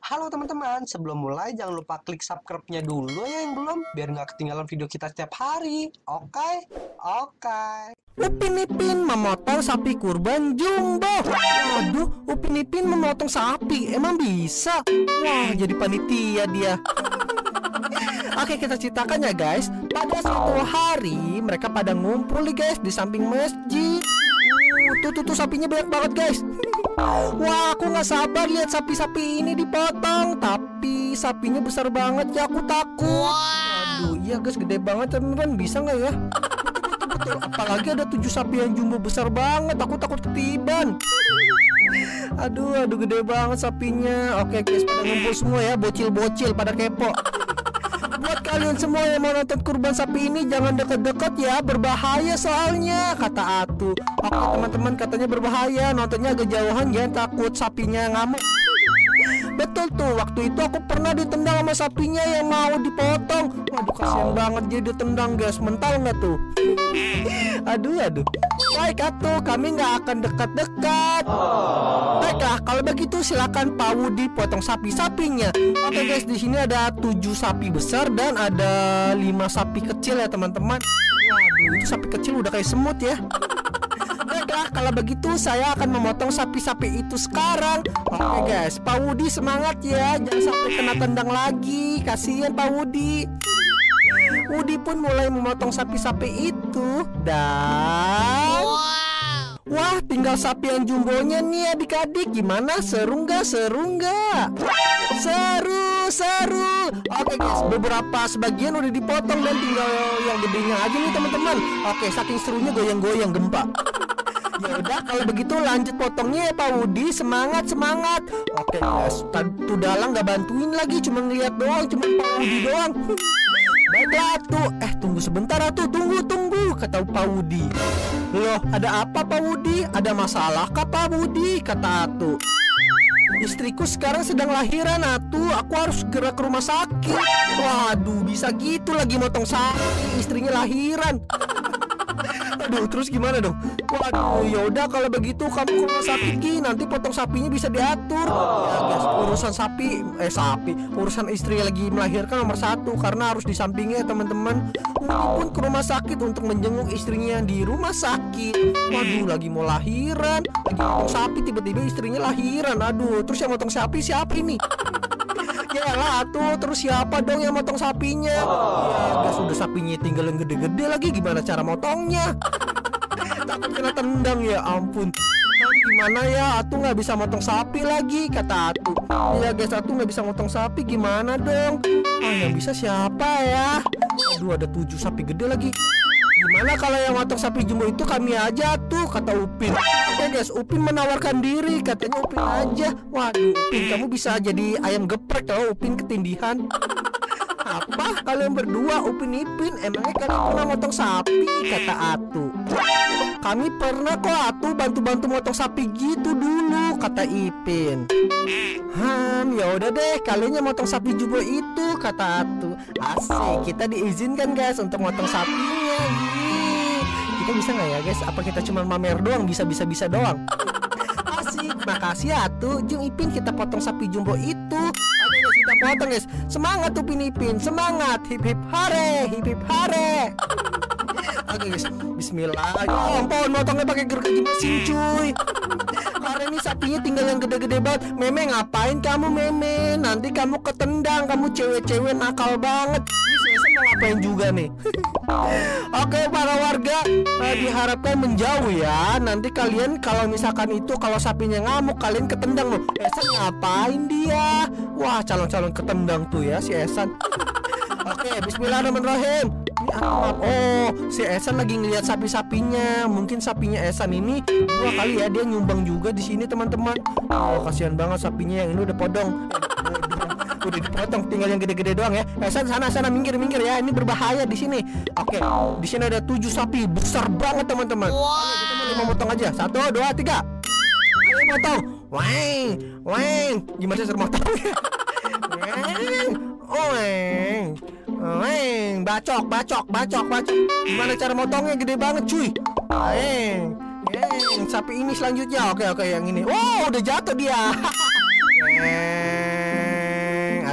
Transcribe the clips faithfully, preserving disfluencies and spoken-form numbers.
Halo teman-teman, sebelum mulai jangan lupa klik subscribe-nya dulu ya yang belum, biar nggak ketinggalan video kita setiap hari. Oke? Oke. Upin Ipin memotong sapi kurban jumbo. Waduh, Upin Ipin memotong sapi, emang bisa? Wah, jadi panitia dia. Oke, kita ceritakan ya guys. Pada suatu hari mereka pada ngumpul nih guys di samping masjid. Uh, tuh, tuh, tuh sapinya banyak banget guys. Wah, aku nggak sabar lihat sapi-sapi ini dipotong. Tapi sapinya besar banget ya, aku takut. Aduh, iya guys, gede banget teman-teman. Bisa nggak ya? Betul, apalagi ada tujuh sapi yang jumbo besar banget. Aku takut ketiban. Aduh, aduh gede banget sapinya. Oke guys, pada ngumpul semua ya, bocil-bocil pada kepo. Buat kalian semua yang mau nonton kurban sapi ini jangan deket-deket ya, berbahaya soalnya, kata Atu. Oke teman-teman, katanya berbahaya, nontonnya agak jauhan ya, takut sapinya ngamuk. Betul tuh, waktu itu aku pernah ditendang sama sapinya yang mau dipotong. Waduh, kasihan banget dia ditendang guys, mental nggak tuh? Aduh, aduh. Baik Atu, kami nggak akan dekat-dekat. Baiklah, kalau begitu silakan Pak Wudi potong sapi-sapinya. Oke guys, di sini ada tujuh sapi besar dan ada lima sapi kecil ya teman-teman. Waduh, itu sapi kecil udah kayak semut ya. Baiklah, kalau begitu saya akan memotong sapi-sapi itu sekarang. Oke guys, Pak Wudi semangat ya, jangan sampai kena tendang lagi. Kasihan Pak Wudi. Wudi pun mulai memotong sapi-sapi itu. Dan wah, tinggal sapi yang jumbonya nih adik-adik. Gimana? Seru nggak? Seru nggak? Seru, seru. Oke guys, beberapa sebagian udah dipotong dan tinggal yang gedenya aja nih teman-teman. Oke, saking serunya goyang-goyang gempa. Ya udah, kalau begitu lanjut potongnya ya Pak Wudi. Semangat, semangat. Oke guys, tuh Dalang nggak bantuin lagi, cuma ngeliat doang, cuma Pak Wudi doang. Baiklah tuh, eh tunggu sebentar tuh, tunggu tunggu, kata Pak Wudi. Loh, ada apa Pak Wudi? Ada masalah kah Pak Wudi? Kata Atu. Istriku sekarang sedang lahiran Atu, aku harus segera ke rumah sakit. Waduh, bisa gitu lagi motong sapi, istrinya lahiran. Aduh, terus gimana dong? Waduh, yaudah kalau begitu kamu ke rumah sakit Ki, nanti potong sapinya bisa diatur. Ya guys, urusan sapi, eh sapi, urusan istri lagi melahirkan nomor satu, karena harus disampingnya teman-teman. Walaupun ke rumah sakit untuk menjenguk istrinya yang di rumah sakit. Waduh, lagi mau lahiran, lagi potong sapi, tiba-tiba istrinya lahiran. Aduh, terus yang potong sapi siapa ini? Ya lah tuh, terus siapa dong yang motong sapinya? Ya guys, udah sapinya tinggal yang gede-gede lagi, gimana cara motongnya? Takut kena tendang, ya ampun. Dan gimana ya, Atu nggak bisa motong sapi lagi, kata Atu. Ya guys, Atu nggak bisa motong sapi, gimana dong? Ah, yang bisa siapa ya? Aduh, ada tujuh sapi gede lagi. Gimana kalau yang motong sapi jumbo itu kami aja tuh, kata Upin. Oke guys, Upin menawarkan diri, katanya Upin aja. Waduh, Upin kamu bisa jadi ayam geprek kalau Upin ketindihan. Apa? Kalian berdua, Upin Ipin, emangnya kalian pernah motong sapi? Kata Atu. Kami pernah kok Atu bantu-bantu motong sapi gitu dulu, kata Ipin. Hmm, ya udah deh, kalian yang motong sapi jumbo itu, kata Atu. Asik, kita diizinkan guys untuk motong sapinya. Yeay. Kita bisa nggak ya guys? Apa kita cuma mamer doang, bisa-bisa-bisa doang? Asik, makasih Atu. Jung Ipin, kita potong sapi jumbo itu. Oke guys, kita potong guys. Semangat tuh Upin Ipin, semangat. Hip hip hare, hip hip hare. Oke guys, bismillah. Ya ampun, motongnya pakai gergaji mesin cuy. Karena ini sapinya tinggal yang gede-gede banget. Meme, ngapain kamu Meme? Nanti kamu ketendang, kamu cewek-cewek nakal banget. Ini saya mau ngapain juga nih? Oke para warga, eh, diharapkan menjauh ya. Nanti kalian kalau misalkan itu, kalau sapinya ngamuk, kalian ketendang loh. Esan ngapain dia? Wah, calon-calon ketendang tuh ya si Esan. Oke, bismillahirrahmanirrahim. Ini apa? Oh, si Esan lagi ngeliat sapi-sapinya. Mungkin sapinya Esan ini dua kali ya, dia nyumbang juga di sini teman-teman. Oh, kasihan banget sapinya yang ini udah podong. Eh, udah dipotong, tinggal yang gede-gede doang ya. Esan sana sana minggir minggir ya, ini berbahaya di sini. Oke, di sini ada tujuh sapi besar banget teman-teman. Oke, kita mau motong aja. Satu, dua, tiga. Ayo motong. Weng, weng. Gimana sih motong? Weng, weng. Weng, bacok, bacok, bacok, bacok. Gimana cara motongnya? Gede banget cuy. Weng, weng. Sapi ini selanjutnya. Oke, oke, yang ini. Wow, udah jatuh dia. Weng.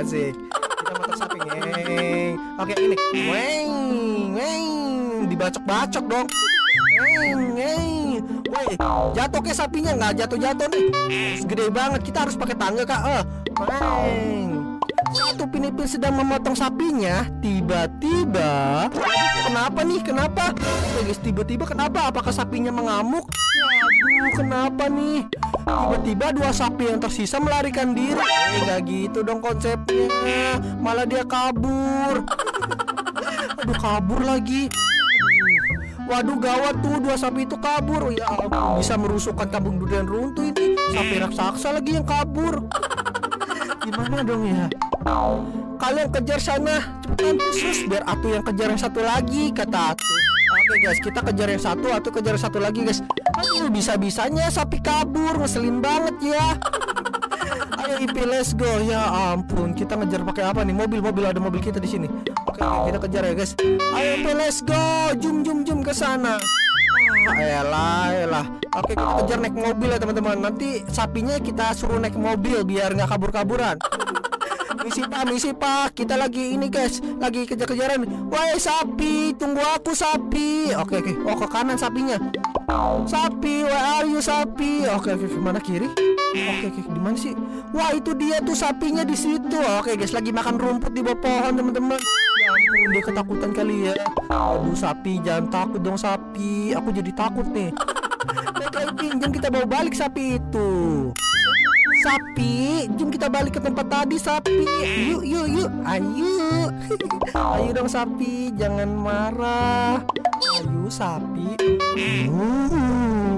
asik. Kita motong sapi. Ngeng. Oke, ini. Weng, weng. Dibacok-bacok dong. Ngeng, ngeng. Woi, jatuh ke sapinya nggak jatuh-jatuh nih. Gede banget. Kita harus pakai tangga, Kak. Eh, weng. Satu Upin Ipin sedang memotong sapinya, tiba-tiba, kenapa nih? Kenapa? Ya guys, tiba-tiba kenapa? Apakah sapinya mengamuk? Waduh, kenapa nih? Tiba-tiba dua sapi yang tersisa melarikan diri. Eh, nggak gitu dong konsepnya. Malah dia kabur. Aduh, kabur lagi. Waduh, gawat tuh, dua sapi itu kabur. Ya ampun, bisa merusukkan kampung durian runtuh ini. Sapi raksasa lagi yang kabur. Gimana dong ya? Kalian kejar sana, cepetan sus, biar Atu yang kejar yang satu lagi, kata Atu. Oke guys, kita kejar yang satu, Atu kejar yang satu lagi guys. Aduh, bisa-bisanya sapi kabur, ngeselin banget ya. Ayo Ipin, let's go. Ya ampun, kita ngejar pakai apa nih? Mobil-mobil, ada mobil kita di sini. Oke, oke, kita kejar ya guys. Ayo Ipin, let's go. Jum jum jum ke sana. Ah, elah, elah. Oke, kita kejar naik mobil ya teman-teman. Nanti sapinya kita suruh naik mobil biar nggak kabur-kaburan. Misi pak, misi pak. Kita lagi ini guys, lagi kejar-kejaran. Woi sapi, tunggu aku sapi. Oke oke, oh ke kanan sapinya. Sapi, where are you sapi? Oke oke, mana kiri? Oke oke, di mana sih? Wah itu dia tuh sapinya di situ. Oke guys, lagi makan rumput di bawah pohon teman-teman. Ya ampun, dia ketakutan kali ya. Aduh sapi, jangan takut dong sapi. Aku jadi takut nih. Baiklah Ipin, jom kita bawa balik sapi itu. Sapi, jom kita balik ke tempat tadi sapi. Yuk yuk yuk, ayo. Ayo dong sapi, jangan marah. Ayo sapi. Uh,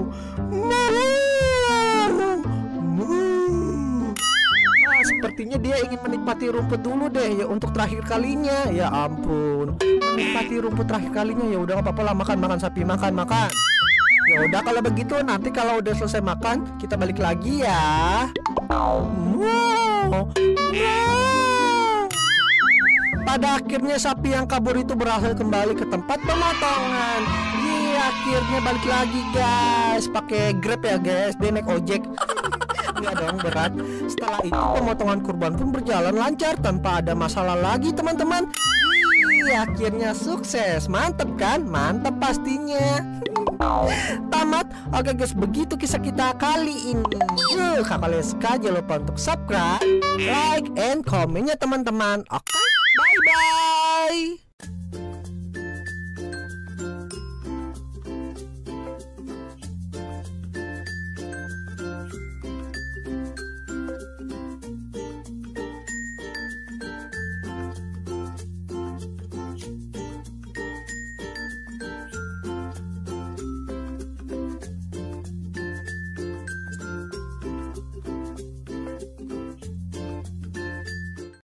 ah, sepertinya dia ingin menikmati rumput dulu deh ya untuk terakhir kalinya. Ya ampun, menikmati rumput terakhir kalinya. Ya udah nggak apa-apa lah, makan makan sapi, makan makan. Ya udah kalau begitu nanti kalau udah selesai makan kita balik lagi ya. Wow. Wow. Pada akhirnya sapi yang kabur itu berhasil kembali ke tempat pemotongan. Iya, akhirnya balik lagi guys. Pakai Grab ya guys, dia naik ojek. Enggak dong, berat. Setelah itu pemotongan kurban pun berjalan lancar tanpa ada masalah lagi teman-teman. Iya, akhirnya sukses. Mantep kan? Mantep pastinya. Tamat. Oke guys, begitu kisah kita kali ini. Yuk, kalau kalian suka jangan lupa untuk subscribe, like, and komen ya teman-teman. Oke, bye bye.